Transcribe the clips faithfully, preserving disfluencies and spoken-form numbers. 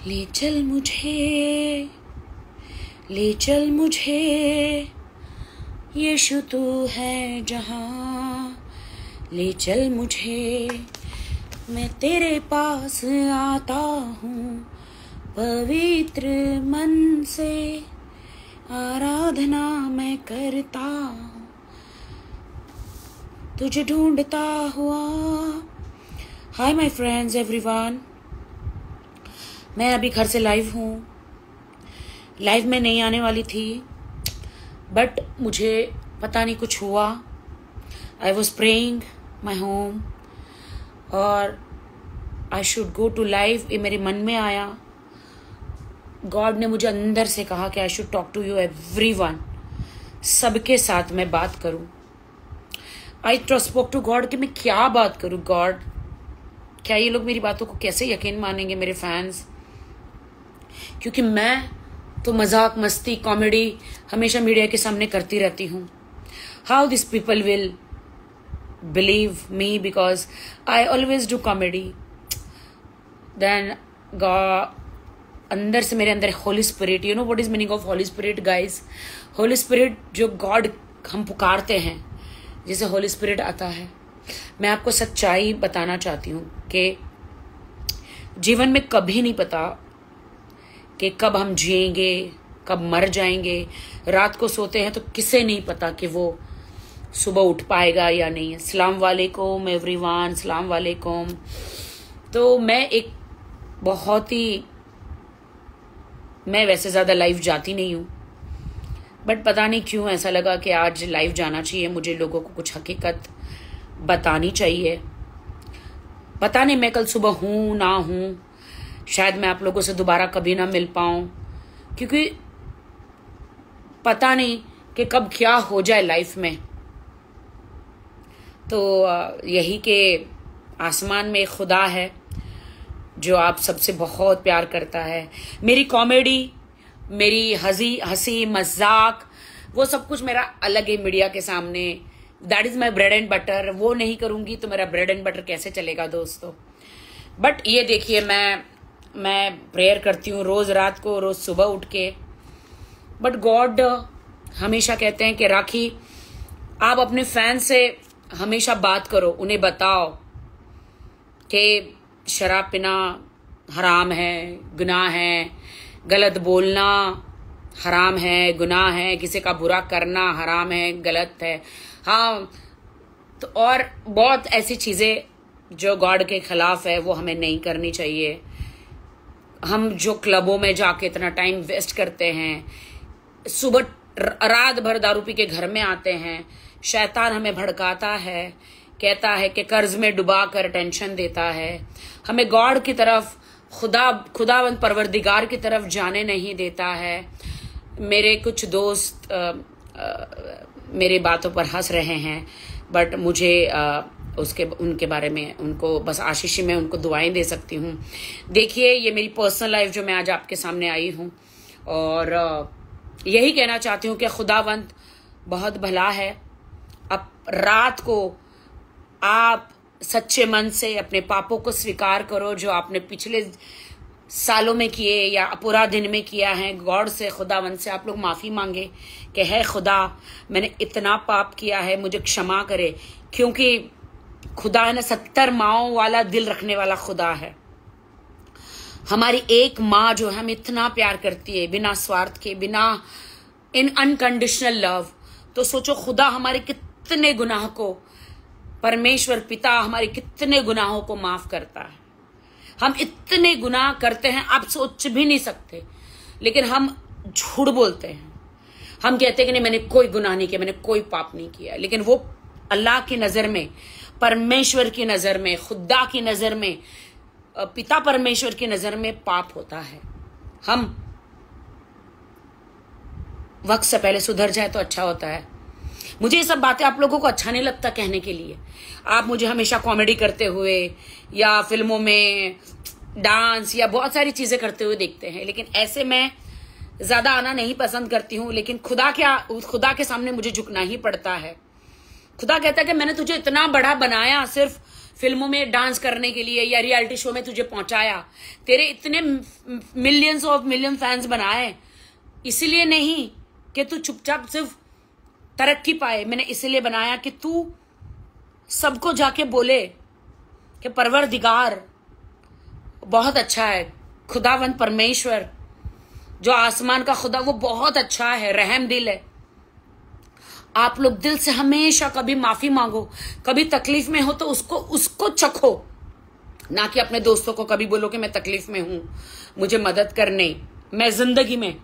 ले चल मुझे, ले चल मुझे, यीशु तू है जहाँ, ले चल मुझे, मैं तेरे पास आता हूँ, पवित्र मन से आराधना मैं करता हूँ, तुझे ढूंढता हुआ। हाय माय फ्रेंड्स एवरीवन, मैं अभी घर से लाइव हूँ। लाइव में नहीं आने वाली थी, बट मुझे पता नहीं कुछ हुआ। I was praying my home और I should go to live. ये मेरे मन में आया, गॉड ने मुझे अंदर से कहा कि I should talk to you everyone, सबके साथ मैं बात करूं। आई स्पोक टू गॉड कि मैं क्या बात करूं। गॉड, क्या ये लोग मेरी बातों को कैसे यकीन मानेंगे, मेरे फैंस? क्योंकि मैं तो मजाक मस्ती कॉमेडी हमेशा मीडिया के सामने करती रहती हूँ। How this people will believe me because I always do comedy. Then अंदर से मेरे अंदर holy spirit, you know what is meaning of holy spirit guys? Holy spirit जो गॉड हम पुकारते हैं, जिसे होली स्पिरिट आता है। मैं आपको सच्चाई बताना चाहती हूँ कि जीवन में कभी नहीं पता कि कब हम जिएंगे, कब मर जाएंगे। रात को सोते हैं तो किसे नहीं पता कि वो सुबह उठ पाएगा या नहीं। सलाम वालेकुम एवरीवन, सलाम वालेकुम। तो मैं एक बहुत ही, मैं वैसे ज़्यादा लाइव जाती नहीं हूँ, बट पता नहीं क्यों ऐसा लगा कि आज लाइव जाना चाहिए। मुझे लोगों को कुछ हकीकत बतानी चाहिए। पता नहीं मैं कल सुबह हूँ ना हूँ, शायद मैं आप लोगों से दोबारा कभी ना मिल पाऊँ, क्योंकि पता नहीं कि कब क्या हो जाए लाइफ में। तो यही कि आसमान में एक खुदा है जो आप सबसे बहुत प्यार करता है। मेरी कॉमेडी, मेरी हंसी हंसी मजाक, वो सब कुछ मेरा अलग है मीडिया के सामने। That is my bread and butter. वो नहीं करूंगी तो मेरा ब्रेड एंड बटर कैसे चलेगा दोस्तों? बट ये देखिए, मैं मैं प्रेयर करती हूँ रोज रात को, रोज सुबह उठ के। बट गॉड हमेशा कहते हैं कि राखी, आप अपने फैन से हमेशा बात करो, उन्हें बताओ कि शराब पीना हराम है, गुनाह है, गलत बोलना हराम है, गुनाह है, किसी का बुरा करना हराम है, गलत है। हाँ, तो और बहुत ऐसी चीज़ें जो गॉड के खिलाफ है वो हमें नहीं करनी चाहिए। हम जो क्लबों में जाके इतना टाइम वेस्ट करते हैं, सुबह रात भर दारू पी के घर में आते हैं, शैतान हमें भड़काता है, कहता है कि कर्ज में डुबा कर टेंशन देता है, हमें गॉड की तरफ, खुदा खुदावंद परवरदिगार की तरफ जाने नहीं देता है। मेरे कुछ दोस्त आ, आ, मेरे बातों पर हंस रहे हैं, बट मुझे आ, उसके उनके बारे में, उनको बस आशीष में उनको दुआएं दे सकती हूँ। देखिए, ये मेरी पर्सनल लाइफ जो मैं आज आपके सामने आई हूँ, और आ, यही कहना चाहती हूँ कि खुदावंद बहुत भला है। अब रात को आप सच्चे मन से अपने पापों को स्वीकार करो जो आपने पिछले सालों में किए या पूरा दिन में किया है। गॉड से, खुदावंद से आप लोग माफ़ी मांगे कि है खुदा, मैंने इतना पाप किया है, मुझे क्षमा करे। क्योंकि खुदा है ना, सत्तर माओं वाला दिल रखने वाला खुदा है। हमारी एक माँ जो है हमें इतना प्यार करती है, बिना स्वार्थ के, बिना इन अनकंडीशनल लव। तो सोचो खुदा हमारे कितने गुनाह को, परमेश्वर पिता हमारे कितने गुनाहों को माफ करता है। हम इतने गुनाह करते हैं आप सोच भी नहीं सकते, लेकिन हम झूठ बोलते हैं। हम कहते हैं कि नहीं, मैंने कोई गुनाह नहीं किया, मैंने कोई पाप नहीं किया, लेकिन वो अल्लाह की नजर में, परमेश्वर की नजर में, खुदा की नजर में, पिता परमेश्वर की नजर में पाप होता है। हम वक्त से पहले सुधर जाए तो अच्छा होता है। मुझे ये सब बातें आप लोगों को अच्छा नहीं लगता कहने के लिए। आप मुझे हमेशा कॉमेडी करते हुए या फिल्मों में डांस या बहुत सारी चीजें करते हुए देखते हैं, लेकिन ऐसे मैं ज्यादा आना नहीं पसंद करती हूँ। लेकिन खुदा क्या, खुदा के सामने मुझे झुकना ही पड़ता है। खुदा कहता है कि मैंने तुझे इतना बड़ा बनाया सिर्फ फिल्मों में डांस करने के लिए या रियलिटी शो में तुझे पहुंचाया, तेरे इतने मिलियंस ऑफ मिलियन फैंस बनाए, इसीलिए नहीं कि तू चुपचाप सिर्फ तरक्की पाए। मैंने इसीलिए बनाया कि तू सबको जाके बोले कि परवरदिगार बहुत अच्छा है, खुदावंद परमेश्वर जो आसमान का खुदा वो बहुत अच्छा है, रहम दिल है। आप लोग दिल से हमेशा कभी माफी मांगो, कभी तकलीफ में हो तो उसको उसको चखो, ना कि अपने दोस्तों को कभी बोलो कि मैं तकलीफ में हूं, मुझे मदद करने। मैं जिंदगी में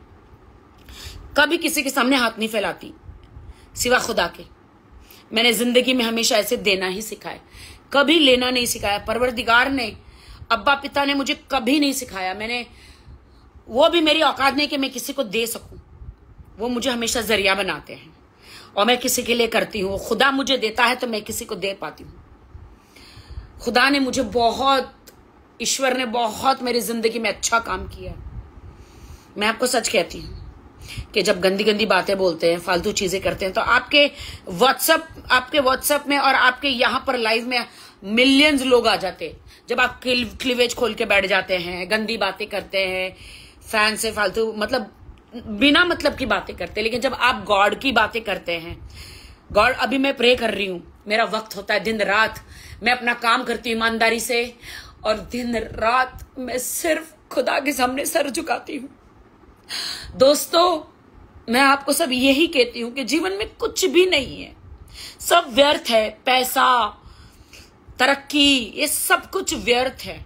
कभी किसी के सामने हाथ नहीं फैलाती सिवा खुदा के। मैंने जिंदगी में हमेशा ऐसे देना ही सिखाया, कभी लेना नहीं सिखाया। परवरदिगार ने, अब्बा पिता ने मुझे कभी नहीं सिखाया। मैंने वो भी मेरी औकात नहीं कि मैं किसी को दे सकूं, वो मुझे हमेशा जरिया बनाते हैं और मैं किसी के लिए करती हूँ। खुदा मुझे देता है तो मैं किसी को दे पाती हूँ। खुदा ने मुझे बहुत, ईश्वर ने बहुत मेरी जिंदगी में अच्छा काम किया। मैं आपको सच कहती हूँ कि जब गंदी गंदी बातें बोलते हैं, फालतू चीजें करते हैं, तो आपके व्हाट्सएप आपके व्हाट्सएप में और आपके यहाँ पर लाइव में मिलियंस लोग आ जाते। जब आप क्लीवेज खोल के बैठ जाते हैं, गंदी बातें करते हैं, फैन से फालतू मतलब बिना मतलब की बातें करते हैं, लेकिन जब आप गॉड की बातें करते हैं, गॉड, अभी मैं प्रे कर रही हूं, मेरा वक्त होता है दिन रात, मैं अपना काम करती हूँ ईमानदारी से और दिन रात मैं सिर्फ खुदा के सामने सर झुकाती हूँ। दोस्तों, मैं आपको सब यही कहती हूं कि जीवन में कुछ भी नहीं है, सब व्यर्थ है। पैसा, तरक्की, ये सब कुछ व्यर्थ है।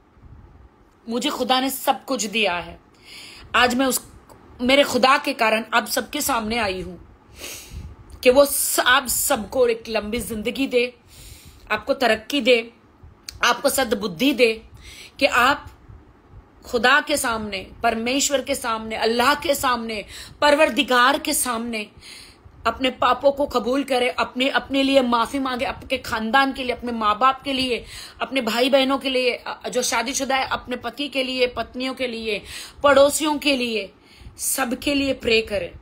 मुझे खुदा ने सब कुछ दिया है। आज मैं उस मेरे खुदा के कारण आप सबके सामने आई हूं कि वो आप सबको एक लंबी जिंदगी दे, आपको तरक्की दे, आपको सद्बुद्धि दे कि आप खुदा के सामने, परमेश्वर के सामने, अल्लाह के सामने, परवरदिगार के सामने अपने पापों को कबूल करे, अपने अपने लिए माफी मांगे, अपने खानदान के लिए, अपने माँ बाप के लिए, अपने भाई बहनों के लिए जो शादीशुदा है, अपने पति के लिए, पत्नियों के लिए, पड़ोसियों के लिए, सबके लिए प्रे करें।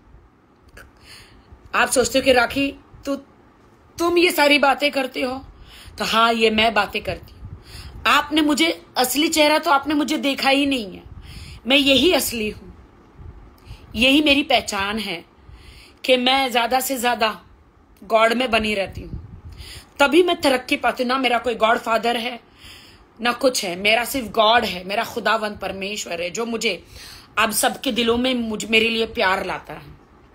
आप सोचते हो कि राखी तू तुम ये सारी बातें करती हो, तो हाँ, ये मैं बातें करती हूँ। आपने मुझे असली चेहरा तो आपने मुझे देखा ही नहीं है। मैं यही असली हूं, यही मेरी पहचान है कि मैं ज्यादा से ज्यादा गॉड में बनी रहती हूं, तभी मैं तरक्की पाती हूं। ना मेरा कोई गॉड फादर है, ना कुछ है, मेरा सिर्फ गॉड है, मेरा खुदावंद परमेश्वर है जो मुझे आप सबके दिलों में मुझ मेरे लिए प्यार लाता है।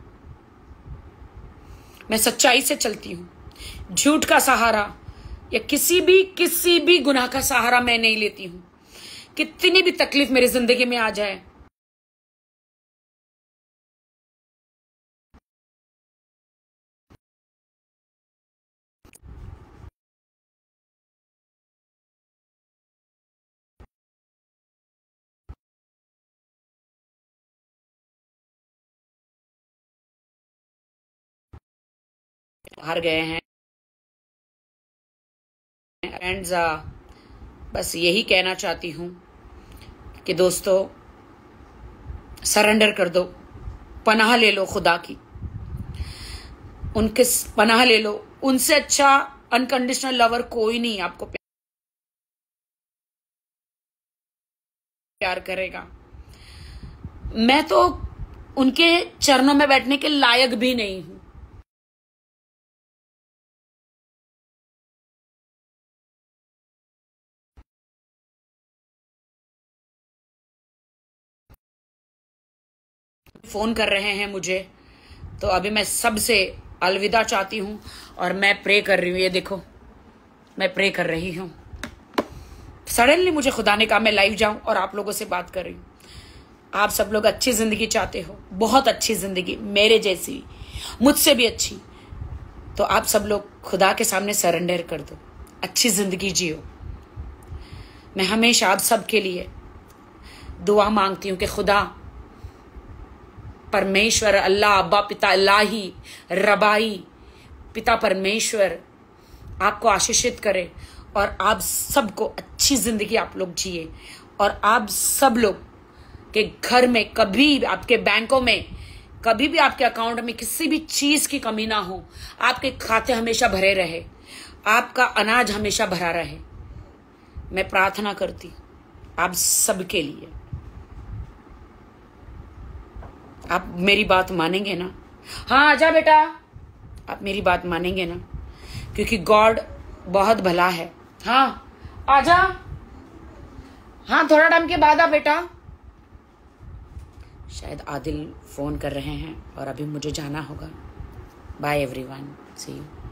मैं सच्चाई से चलती हूं, झूठ का सहारा या किसी भी किसी भी गुनाह का सहारा मैं नहीं लेती हूं। कितनी भी तकलीफ मेरी जिंदगी में आ जाए, हार गए हैं फ्रेंड्स। बस यही कहना चाहती हूं कि दोस्तों, सरेंडर कर दो, पनाह ले लो खुदा की, उनके पनाह ले लो। उनसे अच्छा अनकंडीशनल लवर कोई नहीं आपको प्यार करेगा। मैं तो उनके चरणों में बैठने के लायक भी नहीं हूं। फोन कर रहे हैं मुझे, तो अभी मैं सबसे अलविदा चाहती हूं और मैं प्रे कर रही हूं। ये देखो, मैं प्रे कर रही हूं। सडनली मुझे खुदा ने कहा मैं लाइव जाऊं और आप लोगों से बात कर रही हूं। आप सब लोग अच्छी जिंदगी चाहते हो, बहुत अच्छी जिंदगी, मेरे जैसी, मुझसे भी अच्छी, तो आप सब लोग खुदा के सामने सरेंडर कर दो, अच्छी जिंदगी जियो। मैं हमेशा आप सबके लिए दुआ मांगती हूं कि खुदा परमेश्वर, अल्लाह, अब्बा पिता, अल्लाही, रबाई, पिता परमेश्वर आपको आशीषित करे और आप सबको अच्छी जिंदगी आप लोग जिए और आप सब लोग के घर में कभी, आपके बैंकों में कभी भी, आपके अकाउंट में किसी भी चीज की कमी ना हो, आपके खाते हमेशा भरे रहे। आपका अनाज हमेशा भरा रहे, मैं प्रार्थना करती आप सबके लिए। आप मेरी बात मानेंगे ना? हाँ आजा बेटा, आप मेरी बात मानेंगे ना? क्योंकि गॉड बहुत भला है। हाँ आजा, हाँ थोड़ा टाइम के बाद आ बेटा। शायद आदिल फोन कर रहे हैं और अभी मुझे जाना होगा। Bye everyone, see you.